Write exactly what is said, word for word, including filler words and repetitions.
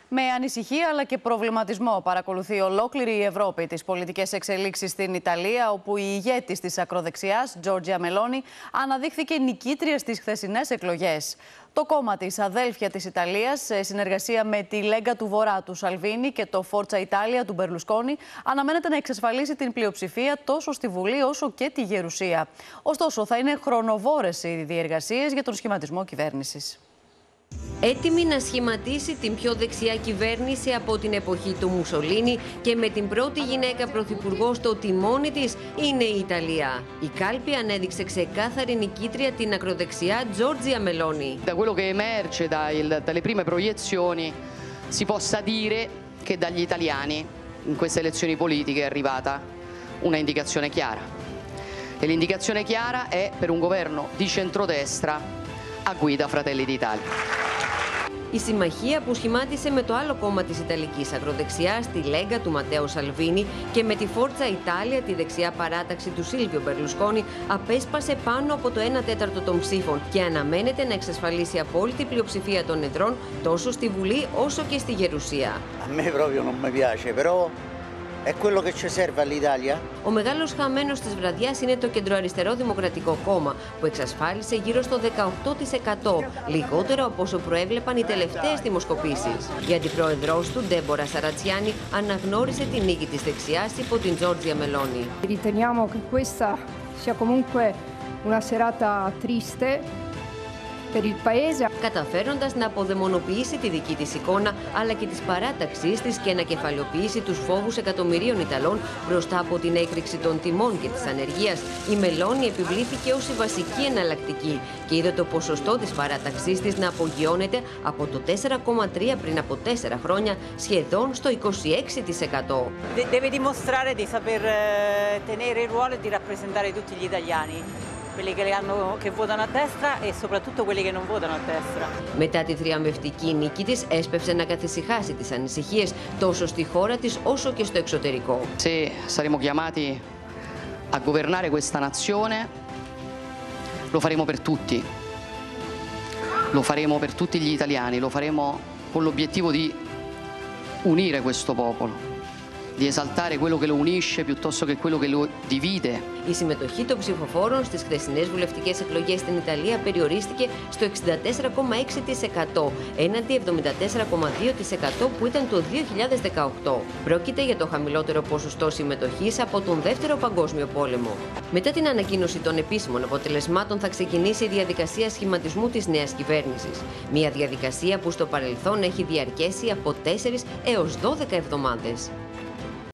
Με ανησυχία αλλά και προβληματισμό παρακολουθεί ολόκληρη η Ευρώπη τις πολιτικές εξελίξεις στην Ιταλία, όπου η ηγέτης της ακροδεξιάς, Τζόρτζια Μελόνι, αναδείχθηκε νικήτρια στις χθεσινές εκλογές. Το κόμμα της Αδέλφια της Ιταλίας, σε συνεργασία με τη Λέγκα του Βορρά του Σαλβίνι και το Φόρτσα Ιτάλια του Μπερλουσκόνι, αναμένεται να εξασφαλίσει την πλειοψηφία τόσο στη Βουλή όσο και τη Γερουσία. Ωστόσο, θα είναι χρονοβόρες οι διεργασίες για τον σχηματισμό κυβέρνησης. Έτοιμη να σχηματίσει την πιο δεξιά κυβέρνηση από την εποχή του Μουσολίνι και με την πρώτη γυναίκα πρωθυπουργό στο τιμόνι της είναι η Ιταλία. Η κάλπη ανέδειξε ξεκάθαρη νικήτρια την ακροδεξιά Τζόρτζια Μελόνι. Da quello che emerge dalle prime proiezioni si possa dire che dagli italiani in queste elezioni politiche è arrivata una indicazione chiara. E l'indicazione chiara è per un governo di centrodestra a guida Fratelli d'Italia. Η συμμαχία που σχημάτισε με το άλλο κόμμα της Ιταλικής ακροδεξιάς, τη Λέγκα του Ματέο Σαλβίνι, και με τη Φόρτσα Ιτάλια, τη δεξιά παράταξη του Σίλβιο Μπερλουσκόνι, απέσπασε πάνω από το ένα τέταρτο των ψήφων και αναμένεται να εξασφαλίσει απόλυτη πλειοψηφία των εδρών τόσο στη Βουλή όσο και στη Γερουσία. A me proprio non mi piace, però è quello che ci serve all'Italia. Ο μεγάλος χαμένος της βραδιάς είναι το κεντροαριστερό Δημοκρατικό Κόμμα, που εξασφάλισε γύρω στο δεκαοκτώ τοις εκατό, λιγότερο από όσο προέβλεπαν οι τελευταίες δημοσκοπήσεις. Η αντιπρόεδρος του, Ντέμπορα Σαρατσιάνι, αναγνώρισε την νίκη της δεξιάς υπό την Τζόρτζια Μελόνι. Riteniamo che questa sia comunque una serata triste per il paese. Καταφέροντας να αποδαιμονοποιήσει τη δική της εικόνα αλλά και της παράταξής της και να κεφαλαιοποιήσει τους φόβους εκατομμυρίων Ιταλών μπροστά από την έκρηξη των τιμών και της ανεργίας, η Μελόνι επιβλήθηκε ως η βασική εναλλακτική και είδε το ποσοστό της παράταξής της να απογειώνεται από το τέσσερα κόμμα τρία πριν από τέσσερα χρόνια σχεδόν στο είκοσι έξι τοις εκατό. Deve dimostrare di saper tenere il ruolo e di rappresentare tutti gli italiani. Quelli che, hanno, che votano a destra e soprattutto quelli che non votano a destra. Μετά τη θριαμβευτική νίκη της, έσπευσε να καθησυχάσει τις ανησυχίες τόσο στη χώρα της όσο και στο εξωτερικό. Se saremo chiamati a governare questa nazione, lo faremo per tutti. Lo faremo per tutti gli italiani, lo faremo con l'obiettivo di unire questo popolo, di esaltare quello che lo unisce piuttosto che quello che lo divide. Η συμμετοχή των ψηφοφόρων στις χθεσινές βουλευτικές εκλογές στην Ιταλία περιορίστηκε στο εξήντα τέσσερα κόμμα έξι τοις εκατό, έναντι εβδομήντα τέσσερα κόμμα δύο τοις εκατό που ήταν το δύο χιλιάδες δεκαοκτώ. Πρόκειται για το χαμηλότερο ποσοστό συμμετοχής από τον Δεύτερο Παγκόσμιο Πόλεμο. Μετά την ανακοίνωση των επίσημων αποτελεσμάτων θα ξεκινήσει η διαδικασία σχηματισμού της νέας κυβέρνησης. Μια διαδικασία που στο παρελθόν έχει διαρκέσει από τέσσερις έως δώδεκα εβδομάδες.